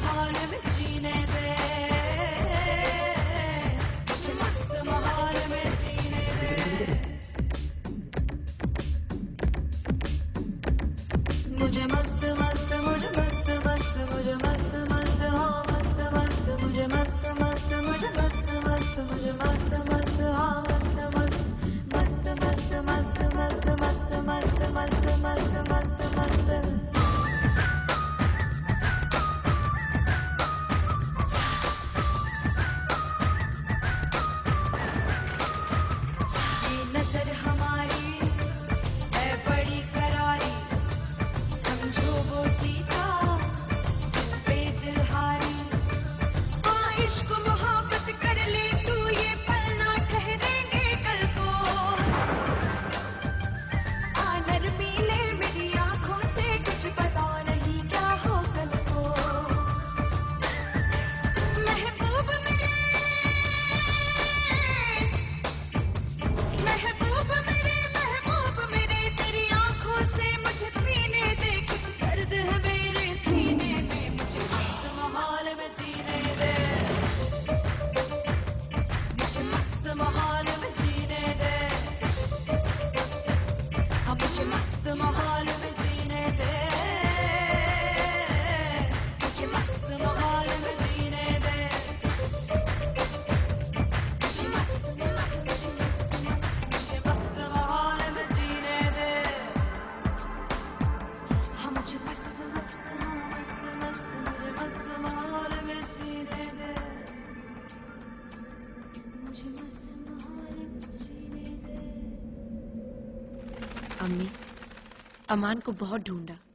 माहौल में जीने दे, मुझे मस्त माहौल में जीने दे, मुझे मस्त मस्त, मुझे मस्त मस्त, मुझे मस्त मस्त, हो मस्त मस्त, मुझे मस्त मस्त, मुझे मस्त मस्त, मुझे मस्त मस्त, हो मस्त मस्त, मस्त मस्त मस्त मस्त मस्त मस्त मस्त मस्त मस्त मस्त। ये नजर हमारी है बड़ी करारी, समझो वो जीता जिस पे दिल हारी। हाँ इश्क मोहब्बत कर ले तू, ये पल ना ठहरेंगे कल को। नरमी ले मेरी आंखों से, कुछ पता नहीं क्या हो कल को। महबूब मेरे, महबूब मेरे, महबूब मेरे, तेरी आंखों से मुझे पीने दे, कुछ दर्द है मेरे सीने में, मुझे मस्त माहौल में जीने दे, मुझे मस्त माहौल में जीने दे, हाँ मुझे मस्त माहौल में जीने दे, मुझे मस्त माहौल में जीने दे, मुझे मस्त मस्त, मुझे मस्त माहौल में जीने दे, हाँ मुझे मस्त मस्त, हाँ मस्त मस्त, मुझे मस्त माहौल में जीने दे, मुझे मस्त माहौल में जीने दे। अम्मी, अमान को बहुत ढूंढा